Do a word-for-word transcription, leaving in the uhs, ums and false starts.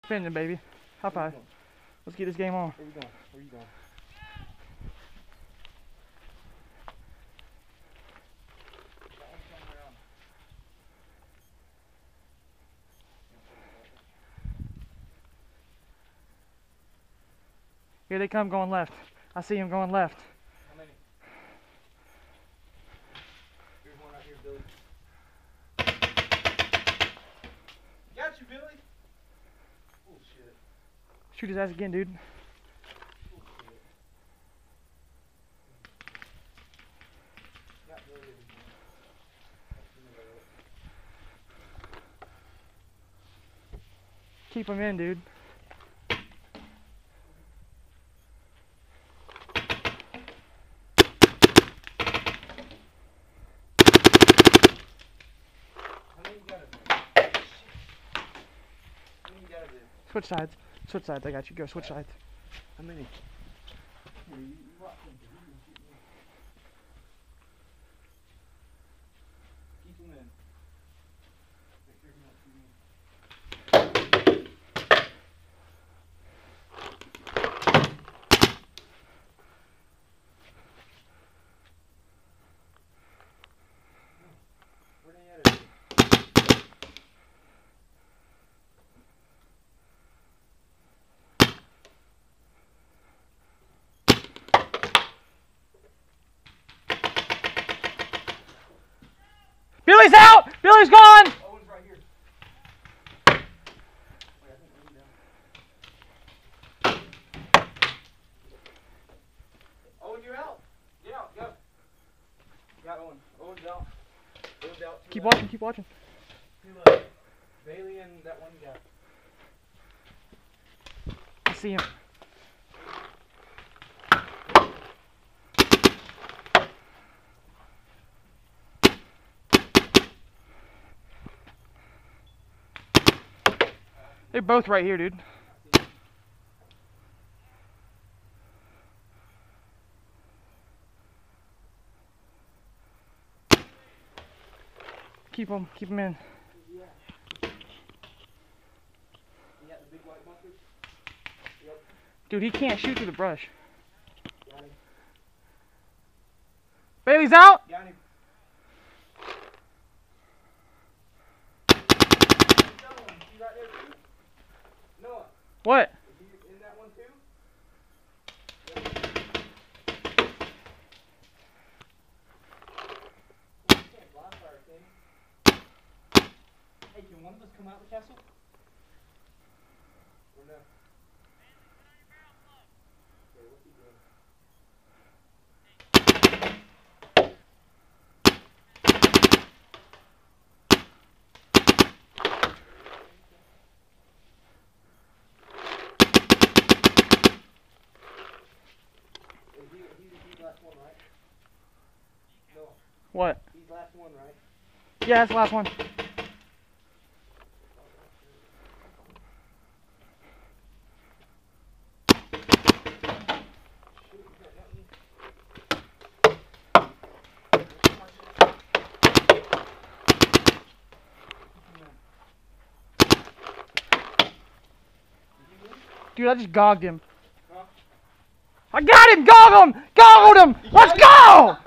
Spinning, baby. High five. Let's get this game on. Where you going? Where you going? Here they come going left. I see him going left. How many? Here's one right here, Billy. Got you, Billy. Oh shit. Shoot his ass again, dude. Oh shit. Got Billy again. Keep him in, dude. Switch sides. Switch sides. I got you. Go switch sides. How many? Keep them in. Make sure you're not shooting. Where they at? Billy's out! Billy's gone! Owen's right here. Wait, I think Owen's down. Owen, you're out. Get out, go. Got Owen. Owen's out. Owen's out. Two Keep left. watching, keep watching. Two left. Bailey and that one guy. I see him. They're both right here, dude. Keep them, keep them in. You got the big white bunkers? Yep. Dude, he can't shoot through the brush. Got him. Bailey's out! Got him. You right there too? Noah, What? is he in that one too? You can't blind fire, can you? Hey, can one of us come out the castle? Or no? Okay, what's he doing? Is he, he's, he's last one, right? No, What? he's last one, right? Yeah, that's the last one. Dude, I just gogged him. Huh? I got him! Goggled him! Goggled him! Let's go!